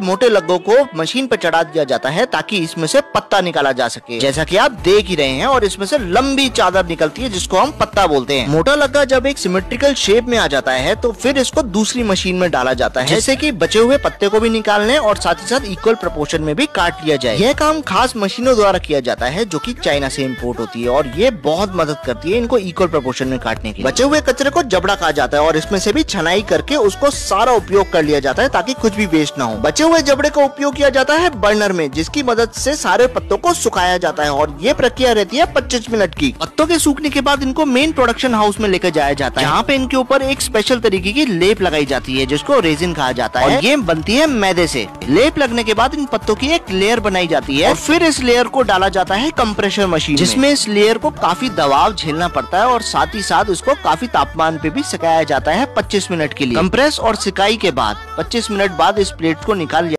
मोटे लग्गों को मशीन पर चढ़ा दिया जाता है ताकि इसमें से पत्ता निकाला जा सके, जैसा कि आप देख ही रहे हैं। और इसमें से लंबी चादर निकलती है जिसको हम पत्ता बोलते हैं। मोटा लग्गा जब एक सिमेट्रिकल शेप में आ जाता है तो फिर इसको दूसरी मशीन में डाला जाता है, जैसे कि बचे हुए पत्ते को भी निकालने और साथ ही साथ इक्वल प्रोपोर्शन में भी काट लिया जाए। यह काम खास मशीनों द्वारा किया जाता है जो कि चाइना से इंपोर्ट होती है और ये बहुत मदद करती है इनको इक्वल प्रोपोर्शन में काटने की। बचे हुए कचरे को जबड़ा कहा जाता है और इसमें से भी छनाई करके उसको सारा उपयोग कर लिया जाता है ताकि कुछ भी वेस्ट ना हो। बचे हुए जबड़े का उपयोग किया जाता है बर्नर में, जिसकी मदद से सारे पत्तों को सुखाया जाता है और ये प्रक्रिया रहती है 25 मिनट की। पत्तों के सूखने के बाद इनको मेन प्रोडक्शन हाउस में लेकर जाया जाता है, जहाँ पे इनके ऊपर एक स्पेशल तरीके की लेप लगाई जाती है जिसको रेजिन कहा जाता है और ये बनती है मैदे से। लेप लगने के बाद इन पत्तों की एक लेयर बनाई जाती है और फिर इस लेयर को डाला जाता है कंप्रेसर मशीन, जिसमें इस लेयर को काफी दबाव झेलना पड़ता है और साथ ही साथ इसको काफी तापमान पे भी सिकाया जाता है 25 मिनट के लिए। कंप्रेस और सिकाई के बाद 25 मिनट बाद इस प्लेट को निकाल